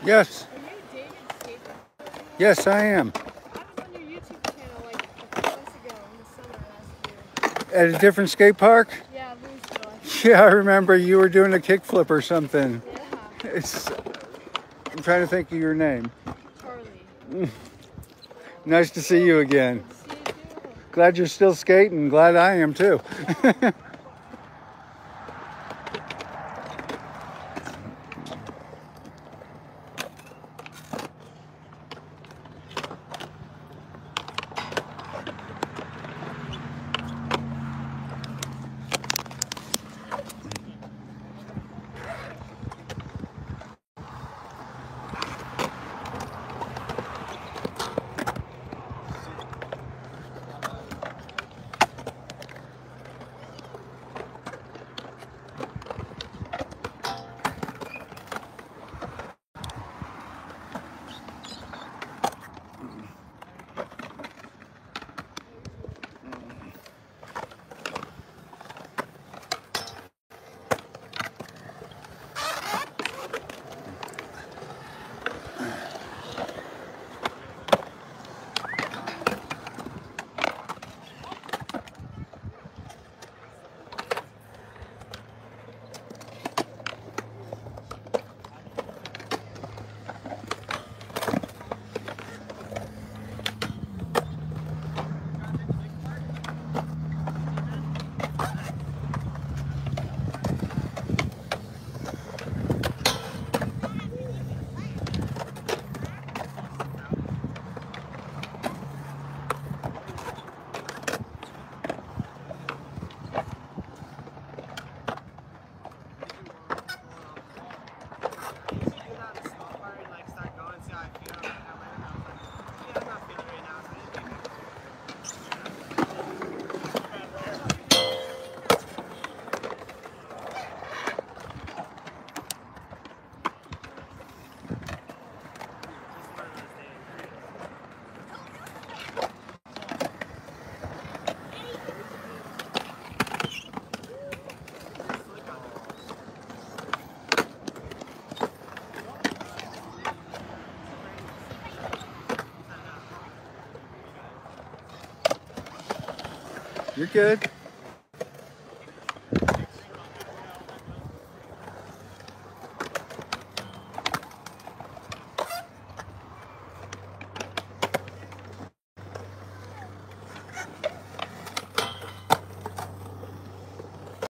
Yes. Are you David Skatepark? Yes, I am. I was on your YouTube channel like a few months ago in the summer last year. At a different skate park? Yeah, Louisville. Yeah, I remember you were doing a kickflip or something. Yeah. I'm trying to think of your name. Charlie. Nice to see you again. Good to see you too. Glad you're still skating. Glad I am too. Yeah. You're good.